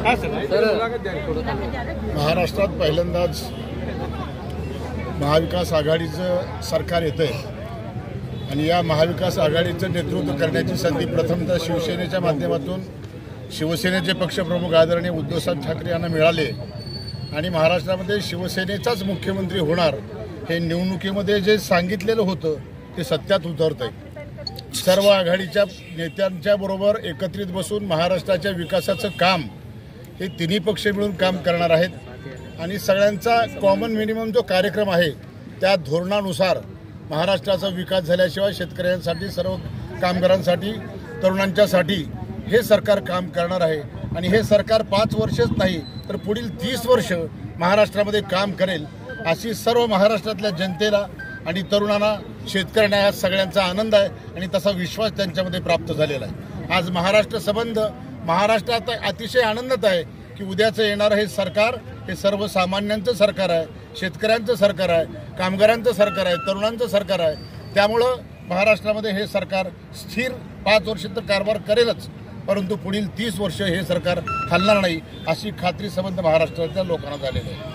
महाराष्ट्रात पहिल्यांदाच महाविकास आघाडीचं सरकार येतंय आणि या महाविकास आघाडीचं नेतृत्व करण्याची संधी प्रथमतः शिवसेनेच्या माध्यमातून शिवसेनेचे पक्षप्रमुख आदरणीय उद्धवसाहेब ठाकरे यांना मिळाले आणि महाराष्ट्रामध्ये शिवसेनेचाच मुख्यमंत्री होणार हे निवडणुकीमध्ये जे सांगितलेलं होतं ते सत्यात उतरतंय। सर्व आघाडीच्या नेत्यांच्या बरोबर एकत्रित बसून महाराष्ट्राच्या विकासाचं काम हे तिन्ही पक्ष मिळून काम करणार आहेत आणि सगळ्यांचा कॉमन मिनिमम जो कार्यक्रम आहे त्या धोरणानुसार महाराष्ट्राचा विकास झाल्याशिवाय शेतकऱ्यांसाठी, सर्व कामगारांसाठी, तरुणांच्यासाठी हे सरकार काम करणार आहे आणि हे सरकार 5 वर्षच नाही तर पुढील 30 वर्ष महाराष्ट्रामध्ये काम करेल अशी सर्व महाराष्ट्रातल्या जनतेला आणि तरुणांना, शेतकऱ्यांना या सगळ्यांचा आनंद आहे आणि तसा विश्वास त्यांच्यामध्ये प्राप्त झालेला आहे। आज महाराष्ट्र संबंध महाराष्ट्रात अतिशय आनंदात आहे की उद्याचं येणारं हे सरकार हे सर्वसामान्यांचं सरकार आहे, शेतकऱ्यांचं सरकार आहे, कामगारांचं सरकार आहे, तरुणांचं सरकार आहे। त्यामुळं महाराष्ट्रामध्ये हे सरकार स्थिर 5 वर्ष तर कारभार करेलच, परंतु पुढील 30 वर्ष हे सरकार हलणार नाही अशी खात्री संबंध महाराष्ट्रातल्या लोकांना झालेली आहे।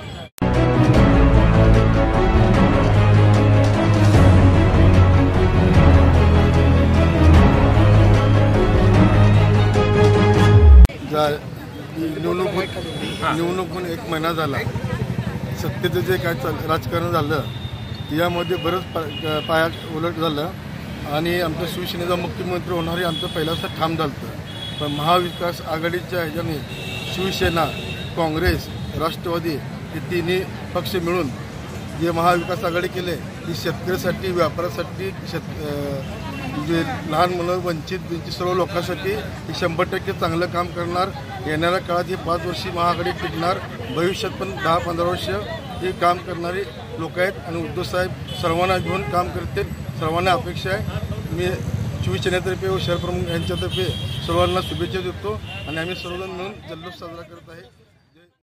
निवडणूक 1 महिना झाला, सत्तेचं जे काय राजकारण झालं यामध्ये बरंच पाया उलट झालं आणि आमच्या शिवसेनेचा मुख्यमंत्री होणार हे आमचं पहिल्याचं ठाम झालं। पण महाविकास आघाडीच्या ह्याच्याने शिवसेना, काँग्रेस, राष्ट्रवादी हे तिन्ही पक्ष मिळून जे महाविकास आघाडी केले ती शेतकऱ्यासाठी, व्यापारासाठी, जे लहान मुलं, वंचित सर्व लोकांसाठी 100% चांगलं काम करणार। येणाऱ्या काळात ही 5 वर्षी महाआघाडी टिकणार, भविष्यात पण 10-15 वर्ष हे काम करणारी लोक आहेत आणि उद्धवसाहेब सर्वांना घेऊन काम करतील, सर्वांना अपेक्षा आहे। मी शिवसेनेतर्फे व शहरप्रमुख यांच्यातर्फे सर्वांना शुभेच्छा देतो आणि आम्ही सर्वजण मिळून जल्लोष साजरा करत आहे।